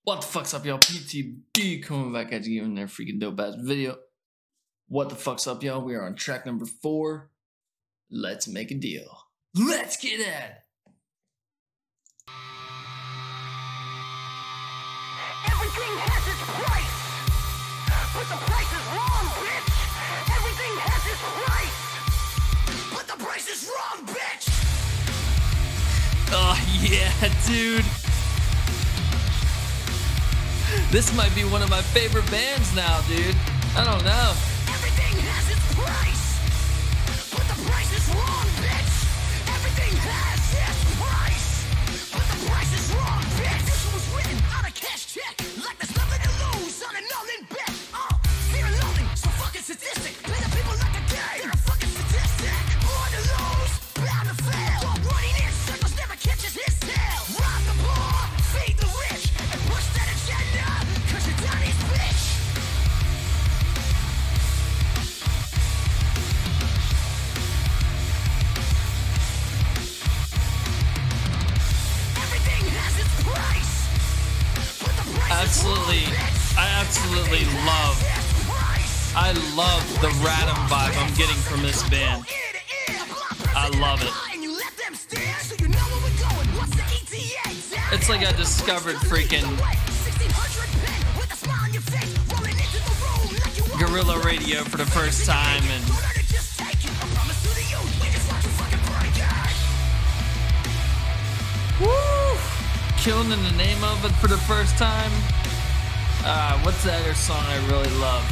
What the fuck's up, y'all? PTB coming back at you in their freaking dope ass video. What the fuck's up, y'all? We are on track number 4. Let's make a deal. Let's get at it. Everything has its price, but the price is wrong, bitch. Everything has its price, but the price is wrong, bitch. Oh yeah, dude. This might be one of my favorite bands now, dude. I don't know. Everything has its price, but the price is wrong, bitch. Everything has its price, but the price is wrong, bitch. This was written on a cash check, like there's nothing to lose on an all-in bet. Fear and loathing, so fucking sadistic. Play the people like a game, they're a fucking statistic. Born to lose, bound to fail. While running in circles never catches his tail. Rob the poor, feed the rich, and push that agenda, cause you're Donnie's bitch. Everything has its price, but the price Absolutely, is wrong, bitch. I absolutely love the Radom vibe I'm getting from this band. I love it. It's like I discovered freaking guerrilla radio for the first time, and woo, killing in the name of it for the first time. What's that other song I really love?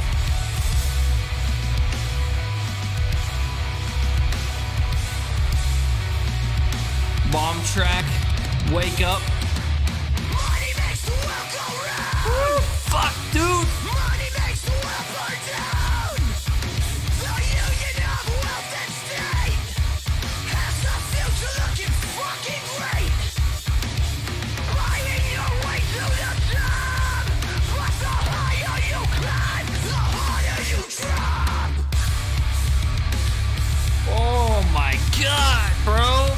Bomb Track, Wake Up. Money makes the world go round. Woo, fuck, dude. Money makes the world burn down. The union of wealth and state has the future looking fucking great. Buying your way to the top, but the higher you climb, the harder you drop. Oh my god, bro.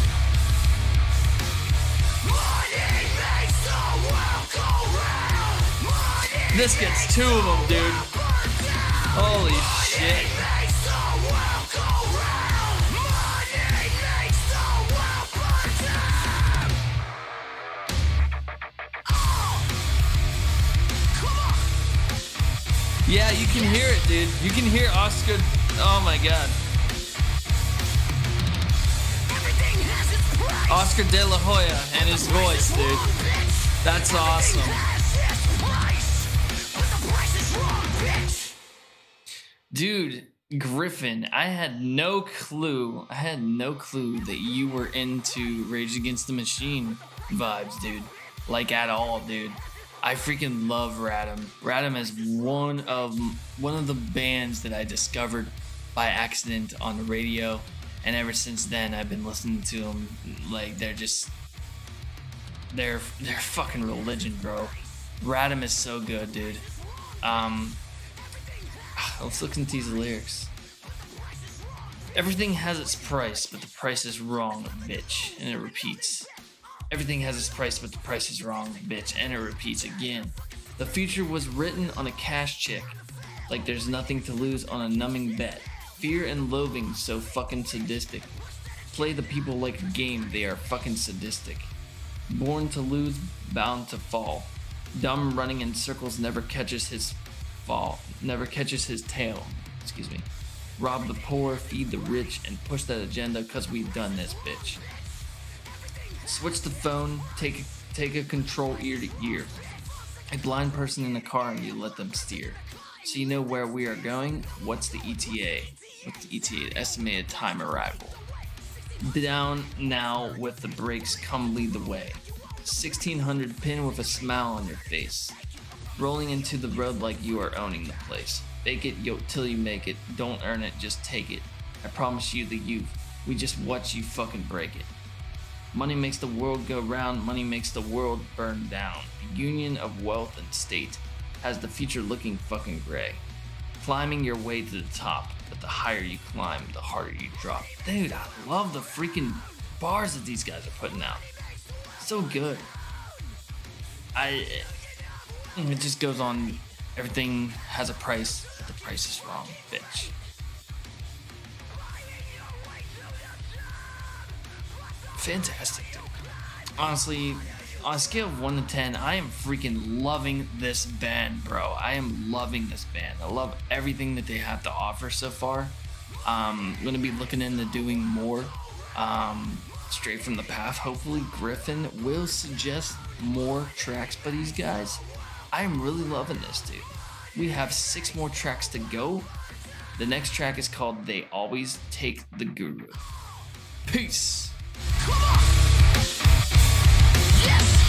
Money makes the world go round. Money This gets 2 of them, dude. burn down. Holy shit. Makes the world go round. Money makes the world burn down. Oh, come on. Yeah, you can hear it, dude. You can hear Oscar. Oh my god. Everything has its price. Oscar De La Hoya and his voice, dude. That's awesome. Dude, Griffin, I had no clue that you were into Rage Against the Machine vibes, dude. Like at all, dude. I freaking love Radom. Radom is one of the bands that I discovered by accident on the radio, and ever since then I've been listening to them. Like they're fucking religion, bro. Radom is so good, dude. Let's look into these lyrics. Everything has its price, but the price is wrong, bitch. And it repeats. Everything has its price, but the price is wrong, bitch. And it repeats again. The future was written on a cash check. Like there's nothing to lose on a numbing bet. Fear and loathing, so fucking sadistic. Play the people like a game, they are fucking sadistic. Born to lose, bound to fall. Dumb running in circles never catches his tail. Excuse me. Rob the poor, feed the rich, and push that agenda cause we've done this, bitch. Switch the phone, take a control ear to ear. A blind person in a car and you let them steer. So you know where we are going? What's the ETA? What's the ETA? Estimated time arrival. Down now with the brakes, come lead the way. 1600 pin with a smile on your face. Rolling into the road like you are owning the place. Fake it, yo, till you make it. Don't earn it, just take it. I promise you the youth. We just watch you fucking break it. Money makes the world go round. Money makes the world burn down. The union of wealth and state has the future looking fucking gray. Climbing your way to the top, but the higher you climb, the harder you drop. Dude, I love the freaking bars that these guys are putting out. So good. It just goes on. Everything has a price. The price is wrong, bitch. Fantastic, dude. Honestly, on a scale of 1 to 10, I am freaking loving this band, bro. I am loving this band. I love everything that they have to offer so far. I'm gonna be looking into doing more straight from the path. Hopefully Griffin will suggest more tracks by these guys. I am really loving this, dude. We have 6 more tracks to go. The next track is called They Always Take the Guru. Peace. Come on! Yes!